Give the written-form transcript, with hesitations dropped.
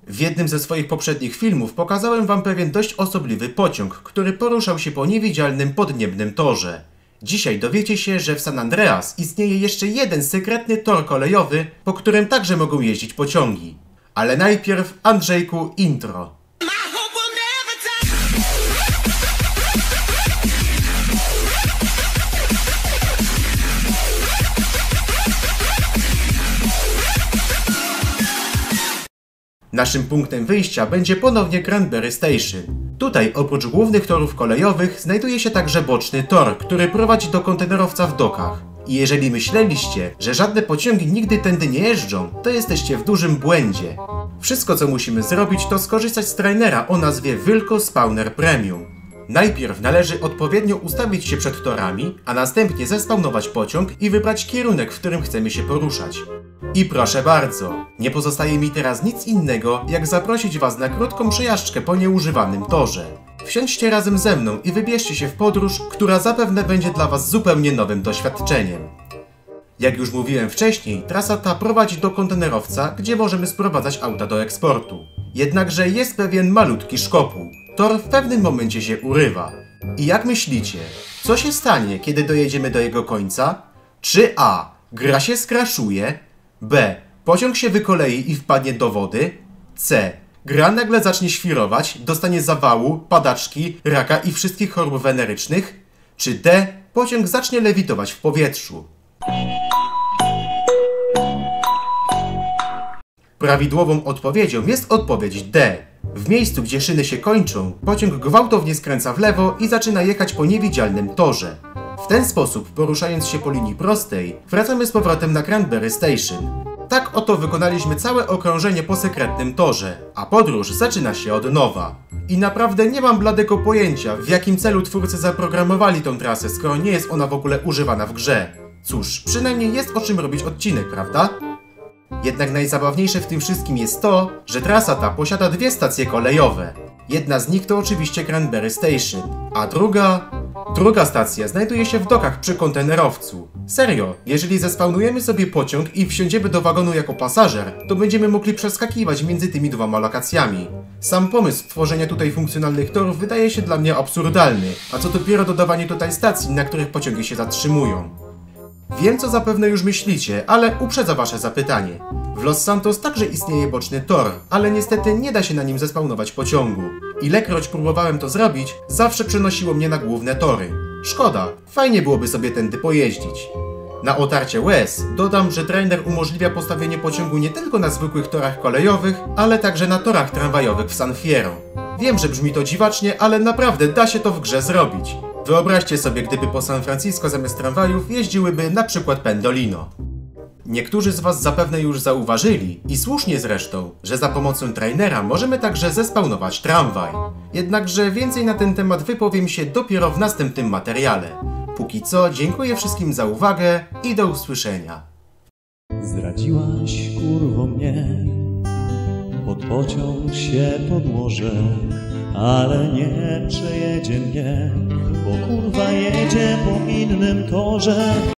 W jednym ze swoich poprzednich filmów pokazałem wam pewien dość osobliwy pociąg, który poruszał się po niewidzialnym podniebnym torze. Dzisiaj dowiecie się, że w San Andreas istnieje jeszcze jeden sekretny tor kolejowy, po którym także mogą jeździć pociągi. Ale najpierw, Andrzejku, intro. Naszym punktem wyjścia będzie ponownie Cranberry Station. Tutaj oprócz głównych torów kolejowych znajduje się także boczny tor, który prowadzi do kontenerowca w dokach. I jeżeli myśleliście, że żadne pociągi nigdy tędy nie jeżdżą, to jesteście w dużym błędzie. Wszystko co musimy zrobić to skorzystać z trainera o nazwie Wilco Spawner Premium. Najpierw należy odpowiednio ustawić się przed torami, a następnie zespawnować pociąg i wybrać kierunek, w którym chcemy się poruszać. I proszę bardzo, nie pozostaje mi teraz nic innego, jak zaprosić was na krótką przejażdżkę po nieużywanym torze. Wsiądźcie razem ze mną i wybierzcie się w podróż, która zapewne będzie dla was zupełnie nowym doświadczeniem. Jak już mówiłem wcześniej, trasa ta prowadzi do kontenerowca, gdzie możemy sprowadzać auta do eksportu. Jednakże jest pewien malutki szkopuł. Tor w pewnym momencie się urywa. I jak myślicie, co się stanie, kiedy dojedziemy do jego końca? Czy A. Gra się skraszuje, B. Pociąg się wykolei i wpadnie do wody, C. Gra nagle zacznie świrować, dostanie zawału, padaczki, raka i wszystkich chorób wenerycznych, czy D. Pociąg zacznie lewitować w powietrzu. Prawidłową odpowiedzią jest odpowiedź D. W miejscu, gdzie szyny się kończą, pociąg gwałtownie skręca w lewo i zaczyna jechać po niewidzialnym torze. W ten sposób, poruszając się po linii prostej, wracamy z powrotem na Cranberry Station. Tak oto wykonaliśmy całe okrążenie po sekretnym torze, a podróż zaczyna się od nowa. I naprawdę nie mam bladego pojęcia, w jakim celu twórcy zaprogramowali tą trasę, skoro nie jest ona w ogóle używana w grze. Cóż, przynajmniej jest o czym robić odcinek, prawda? Jednak najzabawniejsze w tym wszystkim jest to, że trasa ta posiada dwie stacje kolejowe. Jedna z nich to oczywiście Cranberry Station, a druga stacja znajduje się w dokach przy kontenerowcu. Serio, jeżeli zespawnujemy sobie pociąg i wsiądziemy do wagonu jako pasażer, to będziemy mogli przeskakiwać między tymi dwoma lokacjami. Sam pomysł tworzenia tutaj funkcjonalnych torów wydaje się dla mnie absurdalny, a co dopiero dodawanie tutaj stacji, na których pociągi się zatrzymują. Wiem, co zapewne już myślicie, ale uprzedzę wasze zapytanie. W Los Santos także istnieje boczny tor, ale niestety nie da się na nim zespawnować pociągu. Ilekroć próbowałem to zrobić, zawsze przenosiło mnie na główne tory. Szkoda, fajnie byłoby sobie tędy pojeździć. Na otarcie łez dodam, że trainer umożliwia postawienie pociągu nie tylko na zwykłych torach kolejowych, ale także na torach tramwajowych w San Fierro. Wiem, że brzmi to dziwacznie, ale naprawdę da się to w grze zrobić. Wyobraźcie sobie, gdyby po San Francisco zamiast tramwajów jeździłyby na przykład Pendolino. Niektórzy z was zapewne już zauważyli, i słusznie zresztą, że za pomocą trainera możemy także zespawnować tramwaj. Jednakże więcej na ten temat wypowiem się dopiero w następnym materiale. Póki co dziękuję wszystkim za uwagę i do usłyszenia. Zdradziłaś kurwo mnie, pod pociąg się podłożę, ale nie przejedzie mnie, bo kurwa jedzie po innym torze.